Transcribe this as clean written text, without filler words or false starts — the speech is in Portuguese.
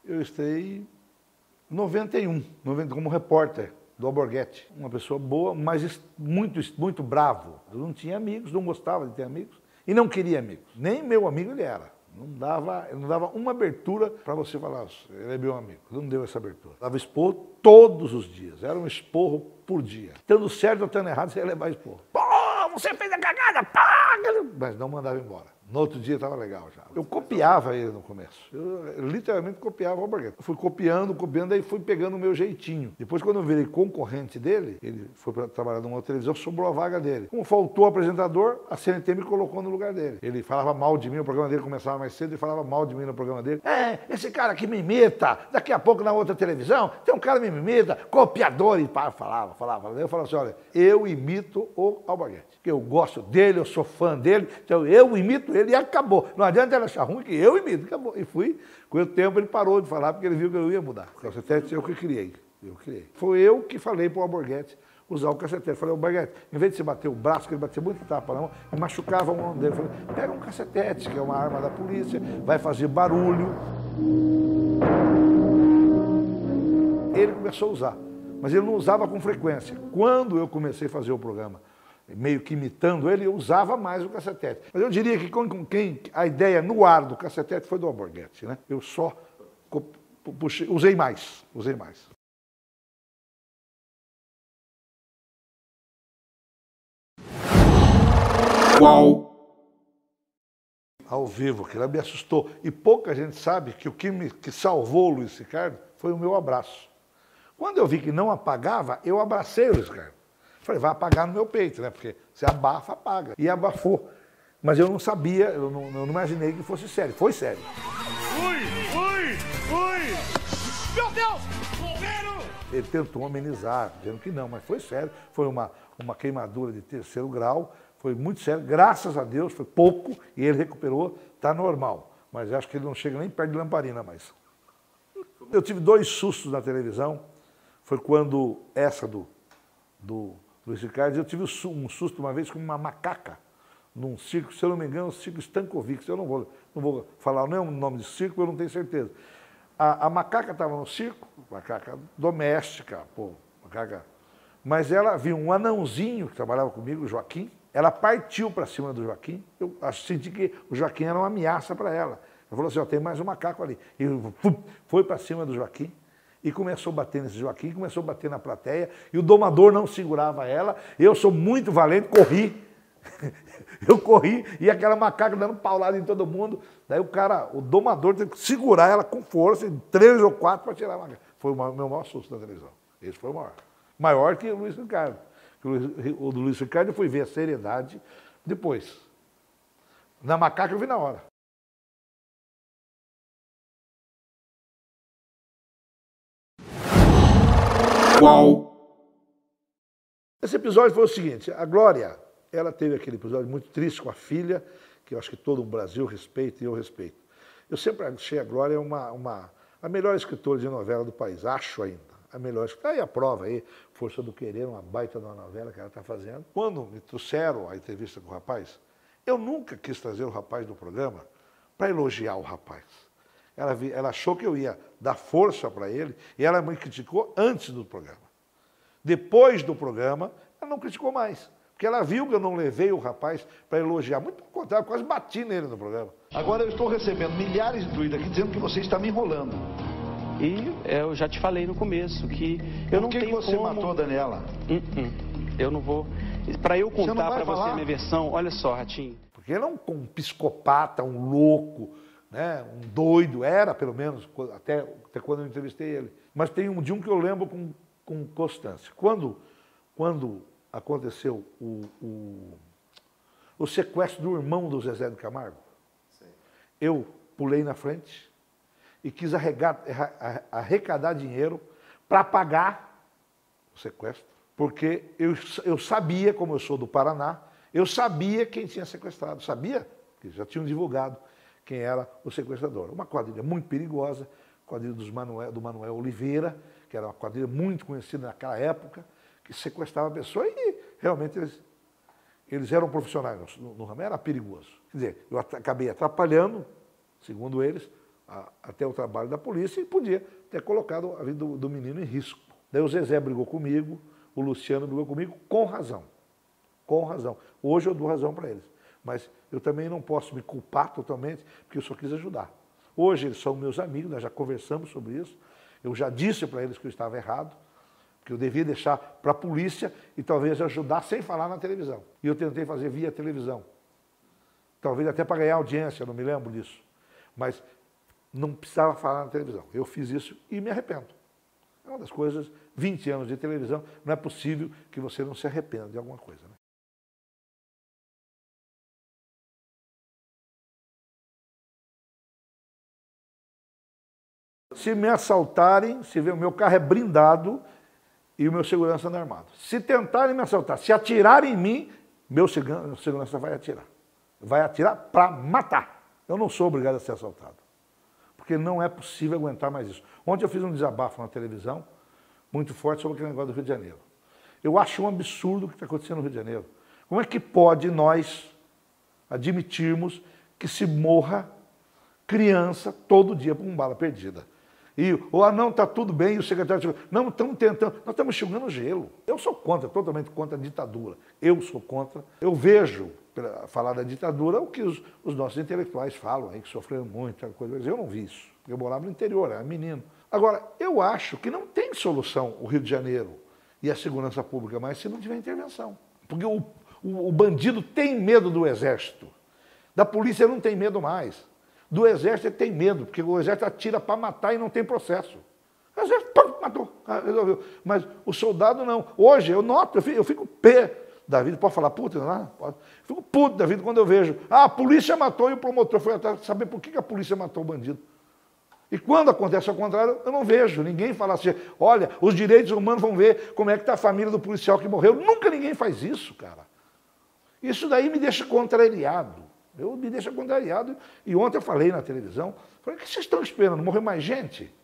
Eu estreiei em 91, como repórter do Alborguete. Uma pessoa boa, mas muito bravo. Eu não tinha amigos, não gostava de ter amigos e não queria amigos. Nem meu amigo ele era. Ele não dava uma abertura para você falar, ele é meu amigo. Ele não deu essa abertura. Dava esporro todos os dias. Era um esporro por dia. Estando certo ou estando errado, você ia levar esporro. Pô, você fez a cagada, pá! Mas não mandava embora. No outro dia estava legal já. Eu copiava ele no começo. Eu literalmente copiava o Alborguete. Eu fui copiando, daí fui pegando o meu jeitinho. Depois, quando eu virei concorrente dele, ele foi para trabalhar numa televisão, sobrou a vaga dele. Como faltou apresentador, a CNT me colocou no lugar dele. Ele falava mal de mim, o programa dele começava mais cedo, ele falava mal de mim no programa dele. Esse cara aqui me imita, daqui a pouco na outra televisão, tem um cara que me imita, copiador, e pá, falava. Daí eu falava assim, olha, eu imito o Alborguete. Porque eu gosto dele, eu sou fã dele, então eu imito ele e acabou. Não adianta ele achar ruim que eu imito, acabou. E fui, com o tempo ele parou de falar, porque ele viu que eu ia mudar. O cacetete eu que criei, Foi eu que falei para o Alborguete usar o cacetete. Falei, Alborguete, em vez de você bater o braço, que ele batia muito tapa na mão, me machucava a mão dele. Falei, pega um cacetete, que é uma arma da polícia, vai fazer barulho. Ele começou a usar, mas ele não usava com frequência. Quando eu comecei a fazer o programa, meio que imitando ele, eu usava mais o cacetete. Mas eu diria que com quem a ideia no ar do cacetete foi do Alborguete, né? Eu só puxei, usei mais. Qual? Ao vivo, que ela me assustou. E pouca gente sabe que o que salvou o Luiz Ricardo foi o meu abraço. Quando eu vi que não apagava, eu abracei o Luiz Ricardo. Falei, vai apagar no meu peito, né? Porque se abafa, apaga. E abafou. Mas eu não sabia, eu não imaginei que fosse sério. Foi sério. Ui! Meu Deus! Bombeiro! Ele tentou amenizar, dizendo que não, mas foi sério. Foi uma queimadura de 3º grau, foi muito sério. Graças a Deus, foi pouco e ele recuperou, está normal. Mas acho que ele não chega nem perto de lamparina mais. Eu tive 2 sustos na televisão. Foi quando essa do Luiz Ricardo, eu tive um susto uma vez com uma macaca num circo, se eu não me engano, o circo Stankovic. Eu não vou falar nem o nome de circo, eu não tenho certeza. A macaca estava no circo, macaca doméstica, macaca. Mas ela viu um anãozinho que trabalhava comigo, o Joaquim, ela partiu para cima do Joaquim, eu senti que o Joaquim era uma ameaça para ela. Ela falou assim, tem mais um macaco ali. E foi para cima do Joaquim. E começou a bater nesse Joaquim, começou a bater na plateia, e o domador não segurava ela. Eu sou muito valente, corri. Eu corri, e aquela macaca dando paulada em todo mundo. Daí o domador teve que segurar ela com força, em 3 ou 4 para tirar a macaca. Foi o meu maior susto na televisão. Esse foi o maior. Maior que o Luiz Ricardo. O do Luiz Ricardo eu fui ver a seriedade depois. Na macaca eu vi na hora. Qual? Esse episódio foi o seguinte, a Glória, ela teve aquele episódio muito triste com a filha, que eu acho que todo o Brasil respeita e eu respeito. Eu sempre achei a Glória a melhor escritora de novela do país, acho ainda, a melhor escritora. Aí a prova aí, Força do Querer, uma baita de uma novela que ela está fazendo. Quando me trouxeram a entrevista com o rapaz, eu nunca quis trazer o rapaz do programa para elogiar o rapaz. Ela achou que eu ia dar força para ele e ela me criticou antes do programa. Depois do programa, ela não criticou mais. Porque ela viu que eu não levei o rapaz para elogiar. Muito pelo contrário, quase bati nele no programa. Agora eu estou recebendo milhares de tweets aqui dizendo que você está me enrolando. E eu já te falei no começo que eu não tenho como... Por que você matou a Daniela? Eu não vou... Para eu contar para você a minha versão, olha só, Ratinho. Porque ele é um psicopata, um louco, né? Um doido, era pelo menos, até quando eu entrevistei ele. Mas tem um que eu lembro com constância. Quando aconteceu o sequestro do irmão do Zezé de Camargo, eu pulei na frente e quis arrecadar dinheiro para pagar o sequestro, porque eu sabia, como eu sou do Paraná, eu sabia quem tinha sequestrado, sabia, que já tinham divulgado quem era o sequestrador. Uma quadrilha muito perigosa, quadrilha do Manuel Oliveira, que era uma quadrilha muito conhecida naquela época, que sequestrava a pessoa e realmente eles eram profissionais no ramo, era perigoso. Quer dizer, eu acabei atrapalhando, segundo eles, até o trabalho da polícia e podia ter colocado a vida do menino em risco. Daí o Zezé brigou comigo, o Luciano brigou comigo, com razão. Com razão. Hoje eu dou razão para eles. Mas eu também não posso me culpar totalmente, porque eu só quis ajudar. Hoje eles são meus amigos, nós já conversamos sobre isso. Eu já disse para eles que eu estava errado, que eu devia deixar para a polícia e talvez ajudar sem falar na televisão. E eu tentei fazer via televisão. Talvez até para ganhar audiência, não me lembro disso. Mas não precisava falar na televisão. Eu fiz isso e me arrependo. É uma das coisas, 20 anos de televisão, não é possível que você não se arrependa de alguma coisa, né? Se me assaltarem, se ver o meu carro é blindado e o meu segurança anda armado. Se tentarem me assaltar, se atirarem em mim, meu segurança vai atirar. Vai atirar para matar. Eu não sou obrigado a ser assaltado. Porque não é possível aguentar mais isso. Ontem eu fiz um desabafo na televisão, muito forte, sobre aquele negócio do Rio de Janeiro. Eu acho um absurdo o que está acontecendo no Rio de Janeiro. Como é que pode nós admitirmos que se morra criança todo dia por uma bala perdida? E, não, está tudo bem, e o secretário... Não, estamos tentando, nós estamos enxugando gelo. Eu sou contra, totalmente contra a ditadura. Eu sou contra. Eu vejo, para falar da ditadura, o que os nossos intelectuais falam aí, que sofreram muito, coisa. Eu não vi isso, porque eu morava no interior, era menino. Agora, eu acho que não tem solução o Rio de Janeiro e a segurança pública mais se não tiver intervenção. Porque o bandido tem medo do exército. Da polícia não tem medo mais. Do exército ele tem medo, porque o exército atira para matar e não tem processo. O exército matou, resolveu. Mas o soldado não. Hoje eu noto, eu fico pé da vida, pode falar puta, não? Pode. Eu fico puto da vida quando eu vejo, a polícia matou e o promotor foi atrás saber por que a polícia matou o bandido. E quando acontece ao contrário, eu não vejo ninguém falar assim, olha, os direitos humanos vão ver como é que está a família do policial que morreu. Nunca ninguém faz isso, cara. Isso daí me deixa contrariado. Me deixa contrariado. E ontem eu falei na televisão, falei, o que vocês estão esperando? Morreu mais gente?